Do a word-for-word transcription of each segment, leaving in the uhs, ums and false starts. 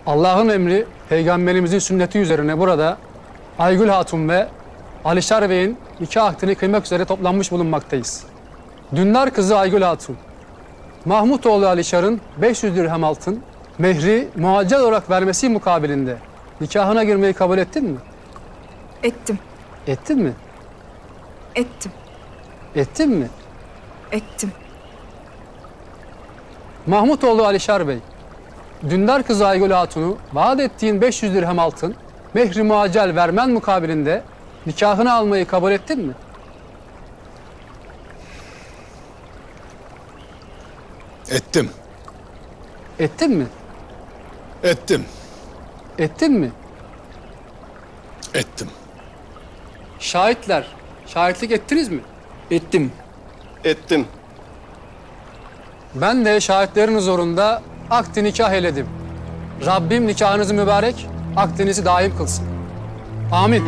Allah'ın emri, Peygamberimizin sünneti üzerine burada Aygül Hatun ve Alişar Bey'in nikah akdini kıymak üzere toplanmış bulunmaktayız. Dündar kızı Aygül Hatun, Mahmutoğlu Alişar'ın beş yüz dirhem altın, mehri muaccel olarak vermesi mukabilinde nikahına girmeyi kabul ettin mi? Ettim. Ettin mi? Ettim. Ettin mi? Ettim. Mahmutoğlu Alişar Bey, Dündar kızı Aygül Hatun'u vaat ettiğin beş yüz dirhem altın, mehri muaccel vermen mukabilinde nikahını almayı kabul ettin mi? Ettim. Ettin mi? Ettim. Ettin mi? Ettim. Şahitler, şahitlik ettiniz mi? Ettim. Ettim. Ben de şahitlerin huzurunda akdi nikah eyledim. Rabbim nikahınızı mübarek, akdinizi daim kılsın. Amin.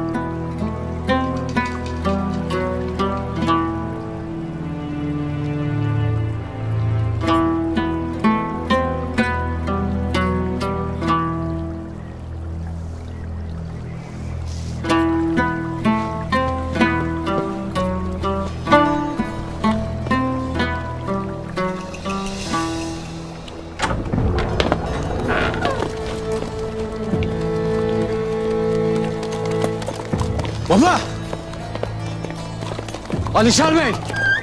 Baba! Alişar Bey!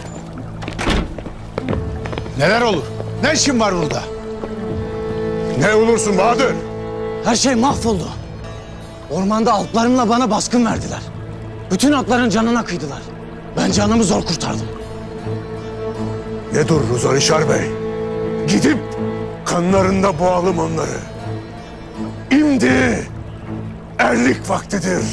Neler olur? Ne işin var burada? Ne olursun Bahadır? Her şey mahvoldu. Ormanda alplarımla bana baskın verdiler. Bütün atların canına kıydılar. Ben canımı zor kurtardım. Ne dururuz Alişar Bey? Gidip kanlarında boğalım onları. İmdi erlik vaktidir.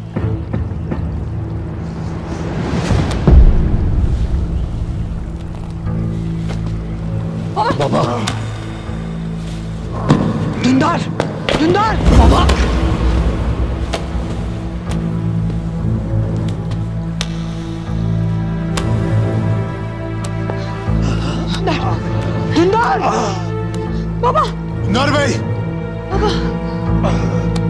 Baba! Dündar! Dündar! Baba! Dündar! Dündar! Baba! Dündar Bey! Baba!